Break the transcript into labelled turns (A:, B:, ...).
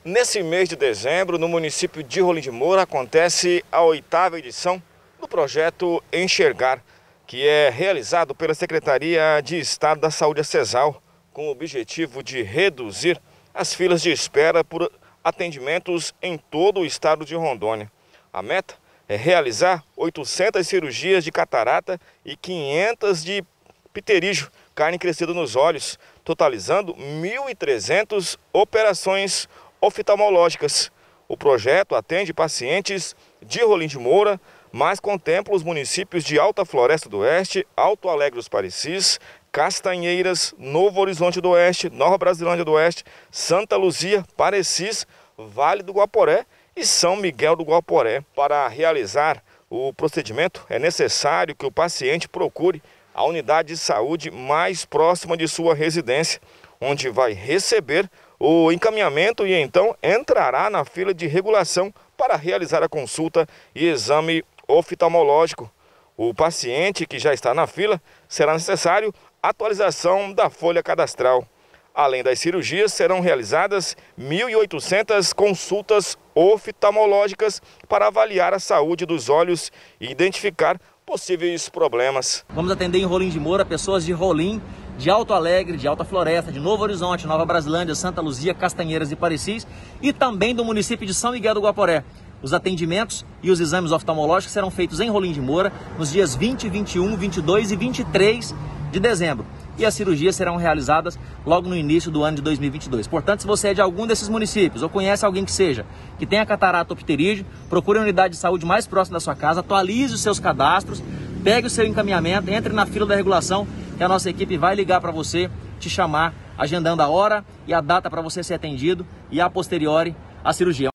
A: Nesse mês de dezembro, no município de Rolim de Moura, acontece a 8ª edição do projeto Enxergar, que é realizado pela Secretaria de Estado da Saúde, a CESAL, com o objetivo de reduzir as filas de espera por atendimentos em todo o estado de Rondônia. A meta é realizar 800 cirurgias de catarata e 500 de pterígio, carne crescida nos olhos, totalizando 1.300 operações oftalmológicas. O projeto atende pacientes de Rolim de Moura, mas contempla os municípios de Alta Floresta do Oeste, Alto Alegre dos Parecis, Castanheiras, Novo Horizonte do Oeste, Nova Brasilândia do Oeste, Santa Luzia, Parecis, Vale do Guaporé e São Miguel do Guaporé. Para realizar o procedimento, é necessário que o paciente procure a unidade de saúde mais próxima de sua residência, onde vai receber o encaminhamento e então entrará na fila de regulação para realizar a consulta e exame oftalmológico. O paciente que já está na fila será necessário atualização da folha cadastral. Além das cirurgias, serão realizadas 1.800 consultas oftalmológicas para avaliar a saúde dos olhos e identificar possíveis problemas.
B: Vamos atender em Rolim de Moura pessoas de Rolim, de Alto Alegre, de Alta Floresta, de Novo Horizonte, Nova Brasilândia, Santa Luzia, Castanheiras e Parecis e também do município de São Miguel do Guaporé. Os atendimentos e os exames oftalmológicos serão feitos em Rolim de Moura nos dias 20, 21, 22 e 23 de dezembro. E as cirurgias serão realizadas logo no início do ano de 2022. Portanto, se você é de algum desses municípios ou conhece alguém que tenha catarata ou pterígio, procure a unidade de saúde mais próxima da sua casa, atualize os seus cadastros, pegue o seu encaminhamento, entre na fila da regulação, que a nossa equipe vai ligar para você, te chamar, agendando a hora e a data para você ser atendido e a posteriori a cirurgia.